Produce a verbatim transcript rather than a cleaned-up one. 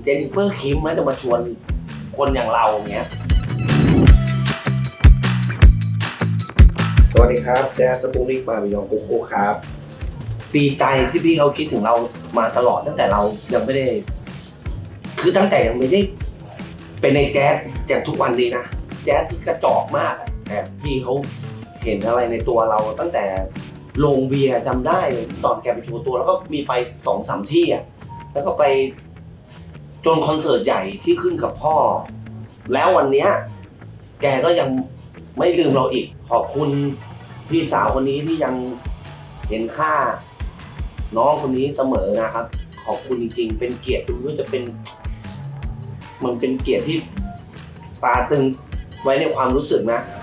เจนนิเฟอร์คิมนะจะมาชวนคนอย่างเราเงี้ยสวัสดีครับแจ๊สสปูริกมาบิยองกุ๊กกุ๊กครับดีใจที่พี่เขาคิดถึงเรามาตลอดตั้งแต่เรายังไม่ได้คือตั้งแต่ยังไม่ได้เป็นในแจ๊สอย่างทุกวันนี้นะแจ๊สที่กระจอกมากแต่พี่เขาเห็นอะไรในตัวเราตั้งแต่โรงเบียร์จำได้เลยตอนแกไปโชว์ตัวแล้วก็มีไปสองสามที่อ่ะแล้วก็ไปจนคอนเสิร์ตใหญ่ที่ขึ้นกับพ่อแล้ววันนี้แกก็ยังไม่ลืมเราอีกขอบคุณพี่สาวคนนี้ที่ยังเห็นค่าน้องคนนี้เสมอนะครับขอบคุณจริงๆเป็นเกียรติไม่รู้จะเป็นมันเป็นเกียรติที่ตาตึงไว้ในความรู้สึกนะ